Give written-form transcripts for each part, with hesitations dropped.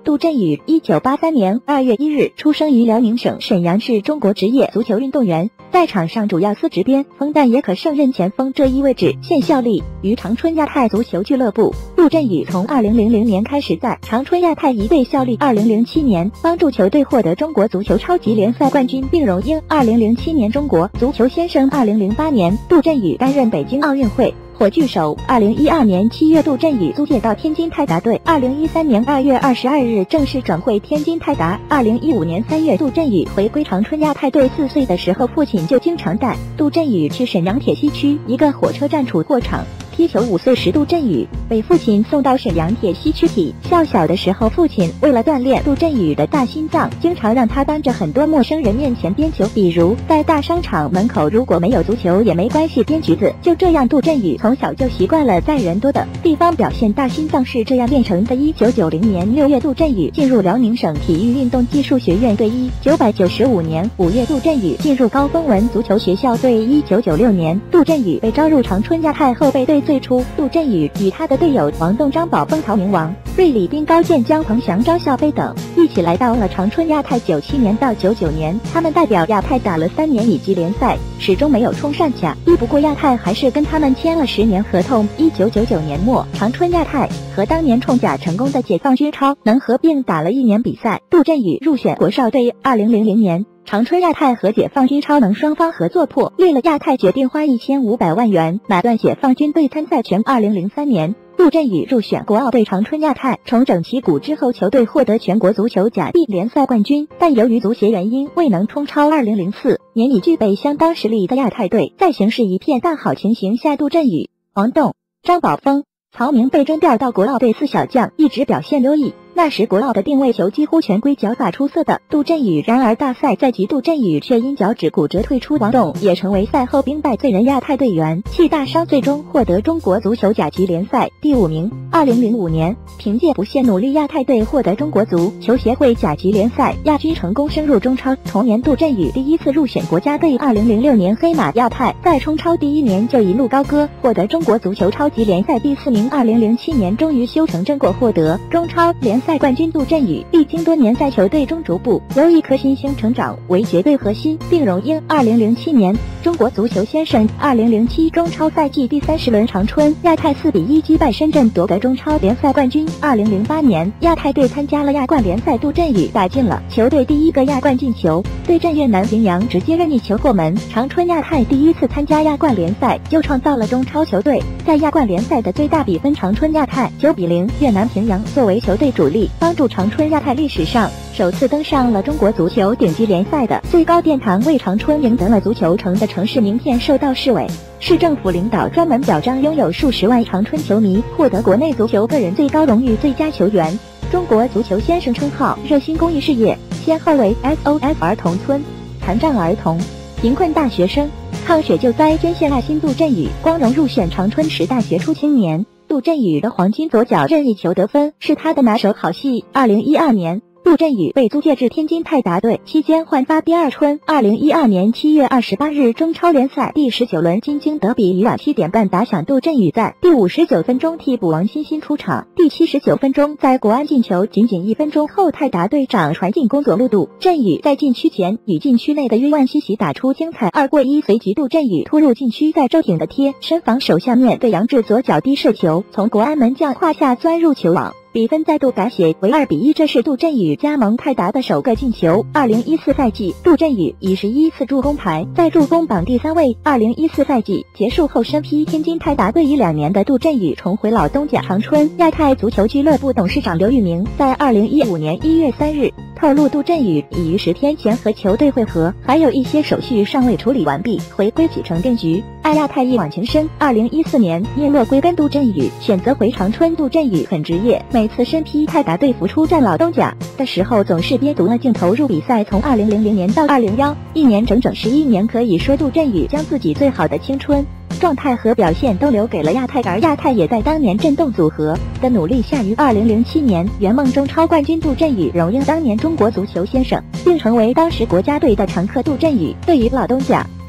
杜振宇，1983年2月1日出生于辽宁省沈阳市，中国职业足球运动员，在场上主要司职边锋，但也可胜任前锋这一位置，现效力于长春亚泰足球俱乐部。杜振宇从2000年开始在长春亚泰一队效力，2007年帮助球队获得中国足球超级联赛冠军，并荣膺2007年中国足球先生。2008年，杜振宇担任北京奥运会火炬手。2012年7月，杜振宇租借到天津泰达队。2013年2月22日正式转会天津泰达。2015年3月，杜振宇回归长春亚泰队。4岁的时候，父亲就经常带杜振宇去沈阳铁西区一个火车站储货场踢球。5岁时，杜振宇被父亲送到沈阳铁西区体校。小的时候，父亲为了锻炼杜振宇的大心脏，经常让他当着很多陌生人面前编球，比如在大商场门口如果没有足球也没关系，编橘子。就这样，杜振宇从小就习惯了在人多的地方表现大心脏，是这样练成的。1990年6月，杜振宇进入辽宁省体育运动技术学院队。1995年5月，杜振宇进入高峰文足球学校队。1996年，杜振宇被招入长春亚泰后备队。最初，杜振宇与他的队友王栋、张宝峰、曹明王、瑞里滨、高建江、彭翔、张孝飞等一起来到了长春亚泰。97年到99年，他们代表亚泰打了3年乙级联赛，始终没有冲上甲一，不过亚泰还是跟他们签了10年合同。1999年末，长春亚泰和当年冲甲成功的解放军超能合并打了1年比赛，杜振宇入选国少队。2000年，长春亚泰和解放军超能双方合作破裂了，亚泰决定花1500万元买断解放军队参赛权。2003年，杜振宇入选国奥队，长春亚泰重整旗鼓之后，球队获得全国足球甲 B 联赛冠军，但由于足协原因未能冲超2004年已具备相当实力的亚泰队。在形势一片大好情形下，杜振宇、王栋、张宝峰、曹明被征调到国奥队4小将，一直表现优异。那时国奥的定位球几乎全归脚法出色的杜振宇，然而大赛在即，杜振宇却因脚趾骨折退出。王栋也成为赛后兵败罪人，亚泰队员气大伤，最终获得中国足球甲级联赛第5名。2005年，凭借不懈努力，亚泰队获得中国足球协会甲级联赛亚军，成功升入中超。同年，杜振宇第一次入选国家队。2006年，黑马亚泰在冲超第1年就一路高歌，获得中国足球超级联赛第4名。2007年，终于修成正果，获得中超联赛冠军。杜振宇历经多年在球队中逐步由一颗新星成长为绝对核心，并荣膺2007年中国足球先生。2007中超赛季第30轮，长春亚泰4比1击败深圳，夺得中超联赛冠军。2008年，亚泰队参加了亚冠联赛，杜振宇打进了球队第1个亚冠进球，对阵越南平阳直接任意球过门。长春亚泰第一次参加亚冠联赛就创造了中超球队在亚冠联赛的最大比分，长春亚泰9比0越南平阳。作为球队主力，帮助长春亚泰历史上首次登上了中国足球顶级联赛的最高殿堂，为长春赢得了足球城的城市名片，受到市委市政府领导专门表彰，拥有数十万长春球迷，获得国内足球个人最高荣誉最佳球员、中国足球先生称号。热心公益事业，先后为 SOS 儿童村、残障儿童、贫困大学生、抗水救灾捐献爱心。杜振宇光荣入选长春10大杰出青年。杜振宇的黄金左脚任意球得分是他的拿手好戏。2012年，杜振宇被租借至天津泰达队，期间焕发第二春。2012年7月28日，中超联赛第19轮，京津德比于晚7点半打响，杜振宇在第59分钟替补王欣欣出场，第79分钟在国安进球，仅1分钟后泰达队长传进攻左路，杜振宇在禁区前与禁区内的约万西奇打出精彩2过1，随即杜振宇突入禁区，在周挺的贴身防守下面对杨志左脚低射球，从国安门将胯下钻入球网，比分再度改写为2比1，这是杜振宇加盟泰达的首个进球。2014赛季，杜振宇以11次助攻排在助攻榜第3位。2014赛季结束后，身披天津泰达队已2年的杜振宇重回老东家长春亚泰足球俱乐部。董事长刘玉明在2015年1月3日透露，杜振宇已于10天前和球队会合，还有一些手续尚未处理完毕，回归启程定局。爱亚泰一往情深，2014年因落归根，杜振宇选择回长春。杜振宇很职业，每次身披泰达队服出战老东家的时候，总是憋足了劲投入比赛。从2000年到2011年，整整11年，可以说杜振宇将自己最好的青春状态和表现都留给了亚泰，而亚泰也在当年震动组合的努力下，于2007年圆梦中超冠军。杜振宇荣膺当年中国足球先生，并成为当时国家队的常客。杜振宇对于老东家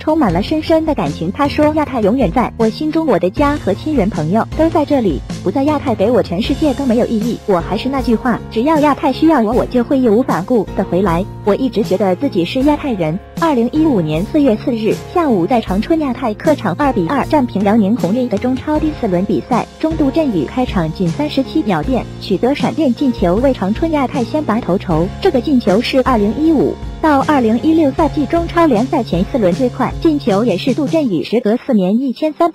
充满了深深的感情。他说，亚太永远在我心中，我的家和亲人朋友都在这里，不在亚太给我全世界都没有意义。我还是那句话，只要亚太需要我，我就会义无反顾的回来。我一直觉得自己是亚太人。2015年4月4日下午，在长春亚太客场2-2战平辽宁宏运的中超第4轮比赛中，杜振宇开场仅37秒电取得闪电进球，为长春亚太先拔头筹。这个进球是2015到2016赛季中超联赛前4轮最快进球，也是杜振宇时隔4年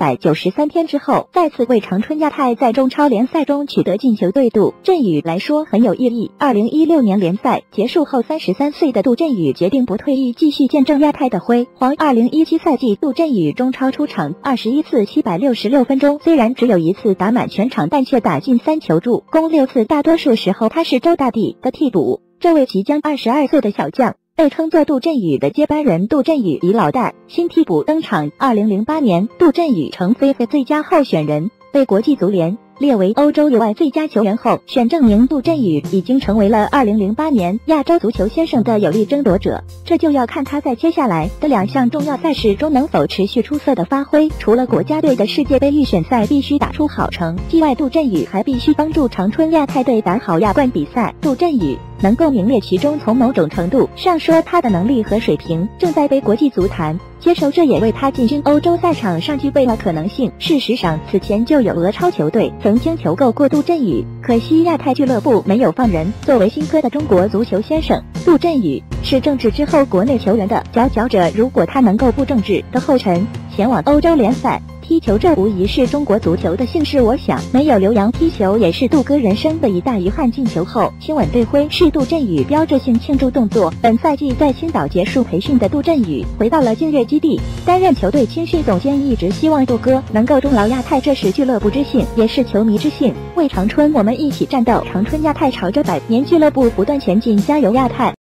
1393天之后再次为长春亚泰在中超联赛中取得进球，对杜振宇来说很有意义。2016年联赛结束后，33岁的杜振宇决定不退役，继续见证亚泰的辉煌。2017赛季，杜振宇中超出场21次766分钟，虽然只有1次打满全场，但却打进3球助攻6次，大多数时候他是周大帝的替补。这位即将22岁的小将被称作杜振宇的接班人，杜振宇李老大新替补登场。2008年，杜振宇成 FIFA 最佳候选人，被国际足联列为欧洲友爱最佳球员后选，证明杜振宇已经成为了2008年亚洲足球先生的有力争夺者。这就要看他在接下来的2项重要赛事中能否持续出色的发挥。除了国家队的世界杯预选赛必须打出好成绩外，杜振宇还必须帮助长春亚泰队打好亚冠比赛。杜振宇能够名列其中，从某种程度上说，他的能力和水平正在被国际足坛接受，这也为他进军欧洲赛场上具备了可能性。事实上，此前就有俄超球队曾经求购过杜振宇，可惜亚太俱乐部没有放人。作为新科的中国足球先生，杜振宇是政治之后国内球员的佼佼者。如果他能够步政治的后尘，前往欧洲联赛踢球，这无疑是中国足球的幸事。我想，没有留洋踢球也是杜哥人生的一大遗憾。进球后亲吻队徽是杜振宇标志性庆祝动作。本赛季在青岛结束培训的杜振宇回到了劲跃基地，担任球队青训总监，一直希望杜哥能够终老亚太，这是俱乐部之幸，也是球迷之幸。为长春，我们一起战斗！长春亚泰朝着100年俱乐部不断前进，加油亚太！